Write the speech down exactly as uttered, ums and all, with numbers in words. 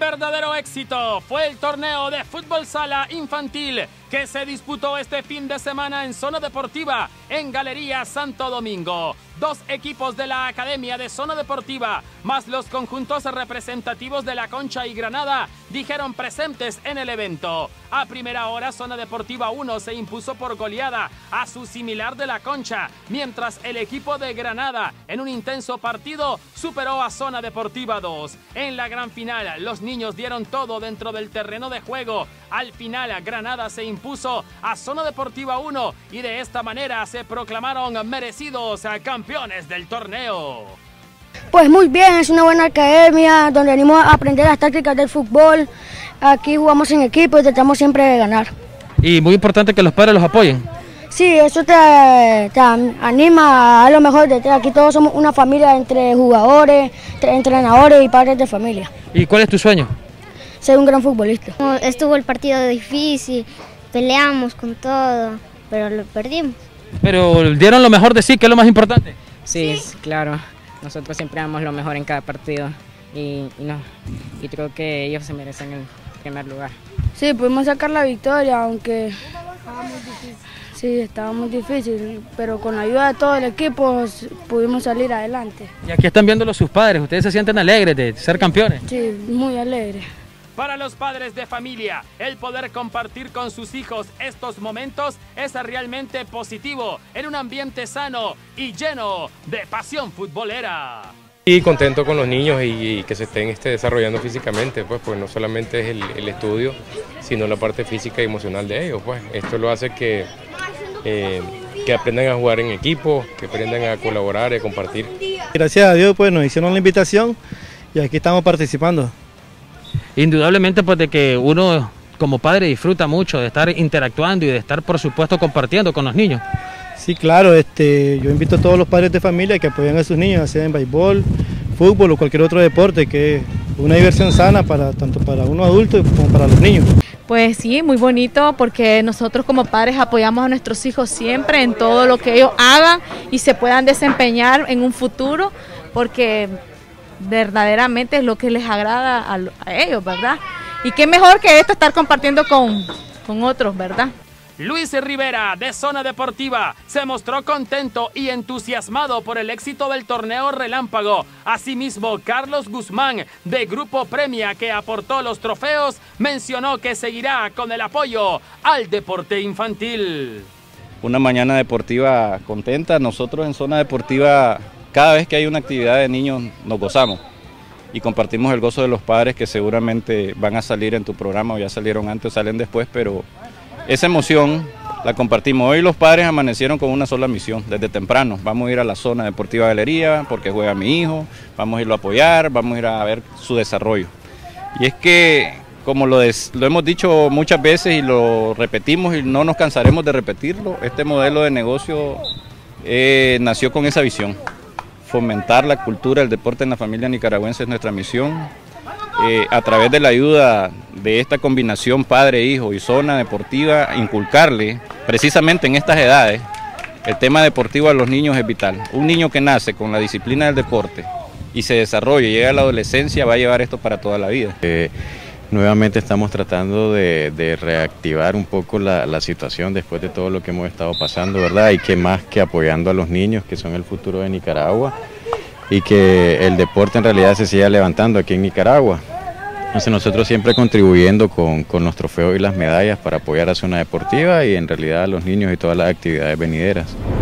verdadero éxito fue el torneo de fútbol sala infantil que se disputó este fin de semana en Zona Deportiva en Galería Santo Domingo. Dos equipos de la Academia de Zona Deportiva, más los conjuntos representativos de La Concha y Granada, dijeron presentes en el evento. A primera hora, Zona Deportiva uno se impuso por goleada a su similar de La Concha, mientras el equipo de Granada, en un intenso partido, superó a Zona Deportiva dos. En la gran final, los niños dieron todo dentro del terreno de juego. Al final, Granada se impuso a Zona Deportiva uno y de esta manera se proclamaron merecidos campeones del torneo. Pues muy bien, es una buena academia donde venimos a aprender las tácticas del fútbol. Aquí jugamos en equipo y tratamos siempre de ganar. Y muy importante que los padres los apoyen. Sí, eso te, te anima a lo mejor de aquí todos somos una familia entre jugadores, entre entrenadores y padres de familia. ¿Y cuál es tu sueño? Ser un gran futbolista. Estuvo el partido difícil, peleamos con todo, pero lo perdimos. Pero dieron lo mejor de sí, que es lo más importante. Sí, sí, claro. Nosotros siempre damos lo mejor en cada partido y, y, no, y creo que ellos se merecen el primer lugar. Sí, pudimos sacar la victoria, aunque estaba muy difícil. Sí, estaba muy difícil, pero con la ayuda de todo el equipo pudimos salir adelante. Y aquí están viéndolo sus padres, ¿ustedes se sienten alegres de ser campeones? Sí, muy alegres. Para los padres de familia, el poder compartir con sus hijos estos momentos es realmente positivo, en un ambiente sano y lleno de pasión futbolera. Y contento con los niños y, y que se estén este, desarrollando físicamente, pues, pues no solamente es el, el estudio, sino la parte física y emocional de ellos. Pues. Esto lo hace que, eh, que aprendan a jugar en equipo, que aprendan a colaborar y a compartir. Gracias a Dios pues nos hicieron la invitación y aquí estamos participando. Indudablemente pues de que uno como padre disfruta mucho de estar interactuando y de estar por supuesto compartiendo con los niños. Sí, claro, este, yo invito a todos los padres de familia que apoyen a sus niños, sea en béisbol, fútbol o cualquier otro deporte, que es una diversión sana para tanto para uno adulto como para los niños. Pues sí, muy bonito porque nosotros como padres apoyamos a nuestros hijos siempre en todo lo que ellos hagan y se puedan desempeñar en un futuro, porque verdaderamente es lo que les agrada a, a ellos, ¿verdad? Y qué mejor que esto, estar compartiendo con, con otros, ¿verdad? Luis Rivera, de Zona Deportiva, se mostró contento y entusiasmado por el éxito del torneo Relámpago. Asimismo, Carlos Guzmán, de Grupo Premia, que aportó los trofeos, mencionó que seguirá con el apoyo al deporte infantil. Una mañana deportiva contenta. Nosotros en Zona Deportiva, cada vez que hay una actividad de niños, nos gozamos y compartimos el gozo de los padres, que seguramente van a salir en tu programa, o ya salieron antes o salen después, pero esa emoción la compartimos. Hoy los padres amanecieron con una sola misión, desde temprano. Vamos a ir a la Zona Deportiva Galería porque juega mi hijo, vamos a irlo a apoyar, vamos a ir a ver su desarrollo. Y es que, como lo, des, lo hemos dicho muchas veces y lo repetimos y no nos cansaremos de repetirlo, este modelo de negocio eh, nació con esa visión. Fomentar la cultura del deporte en la familia nicaragüense es nuestra misión. Eh, a través de la ayuda de esta combinación padre-hijo y Zona Deportiva, inculcarle precisamente en estas edades el tema deportivo a los niños es vital. Un niño que nace con la disciplina del deporte y se desarrolla y llega a la adolescencia va a llevar esto para toda la vida. Eh, nuevamente estamos tratando de, de reactivar un poco la, la situación después de todo lo que hemos estado pasando, ¿verdad? Y que más que apoyando a los niños, que son el futuro de Nicaragua, y que el deporte en realidad se siga levantando aquí en Nicaragua. Entonces nosotros siempre contribuyendo con, con los trofeos y las medallas para apoyar a Zona Deportiva y en realidad a los niños y todas las actividades venideras.